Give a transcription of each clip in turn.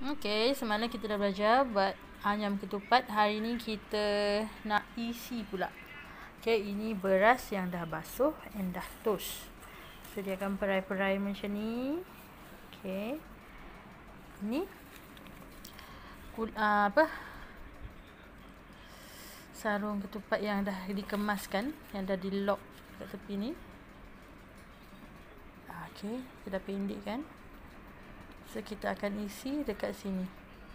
Okey, semalam kita dah belajar buat ayam ketupat. Hari ni kita nak isi pula. Okey, ini beras yang dah basuh and dah toast. So dia akan perai-perai macam ni. Okey. Ini sarung ketupat yang dah dikemaskan, yang dah di-lock kat tepi ni. Okey, kita dah pendekkan. So kita akan isi dekat sini.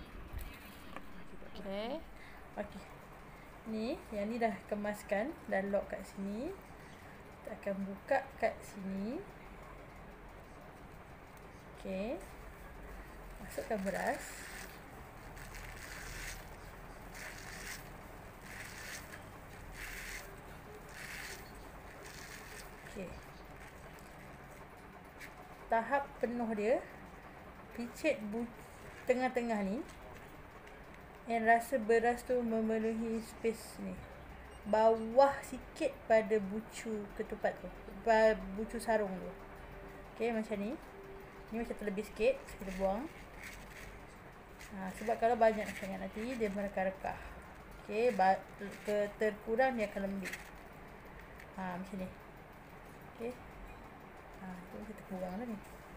Okey. Okey. Ni, yang ni dah kemaskan, dah lock kat sini. Kita akan buka kat sini. Okey. Masukkan beras. Okey. Tahap penuh dia, picit tengah-tengah ni, yang rasa beras tu memenuhi space ni. Bawah sikit pada bucu ketupat tu, bucu sarung tu. Okey, macam ni. Ni macam terlebih sikit, kita buang. Sebab kalau banyak sangat nanti dia merekah-rekah. Okey, terkurang dia akan lembik. Macam ni. Okey. Tu kita kurang lah ni.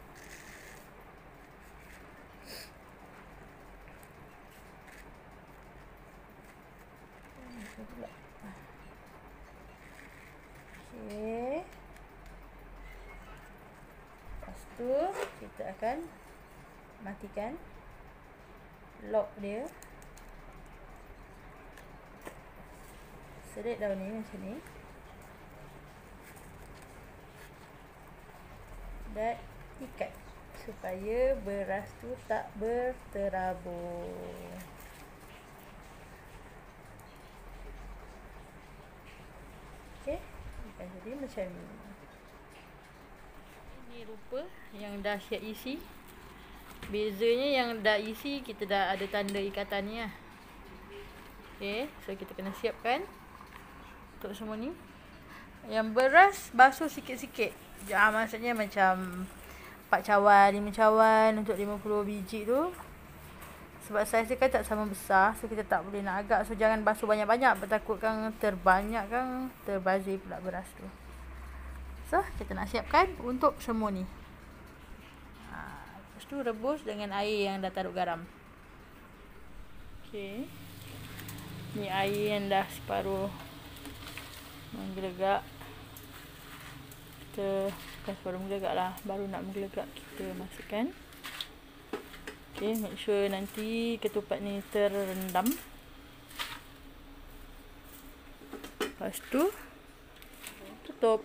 Okey. Lepas tu kita akan matikan, lock dia. Selit daun ni macam ni. Dan ikat supaya beras tu tak berterabur. Okey, akan jadi macam ni. Ini rupa yang dah siap isi. Bezanya yang dah isi, kita dah ada tanda ikatan ni lah. Okey, so kita kena siapkan untuk semua ni. Yang beras basuh sikit-sikit. Maksudnya macam 4 cawan, 5 cawan untuk 50 biji tu. Sebab saiz dia kan tak sama besar, so kita tak boleh nak agak. So jangan basuh banyak-banyak, bertakutkan terbanyak kan terbazir pula beras tu. So kita nak siapkan untuk semua ni. Lepas tu rebus dengan air yang dah taruh garam. Okey. Ni air yang dah separuh menggelegak. Kita bukan separuh menggelegak lah, baru nak menggelegak kita masukkan. Okay, make sure nanti ketupat ni terendam. Lepas tu tutup.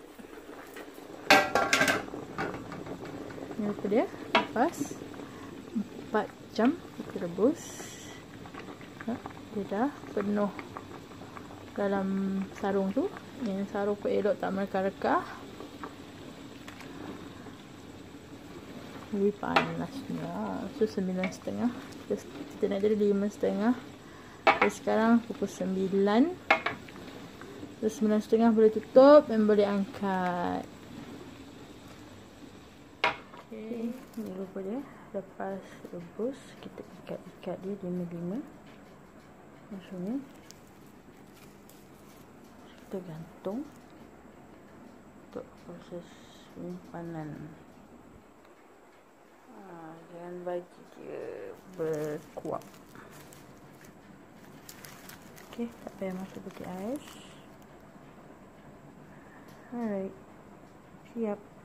Ni apa dia? Lepas 4 jam kita rebus. Dia dah penuh dalam sarung tu. Yang sarung pun elok, tak merekah-rekah. Lebih panasnya. So 9.30. Kita nak jadi 5.30. So sekarang pukul 9. So 9.30 boleh tutup dan boleh angkat. Okay, ni rupa dia. Lepas rebus, kita ikat-ikat dia 5-5 macam ni. Kita gantung untuk proses simpanan. Jangan bagi dia berkuap. Okey, tak payah masuk peti ais. Alright, siap.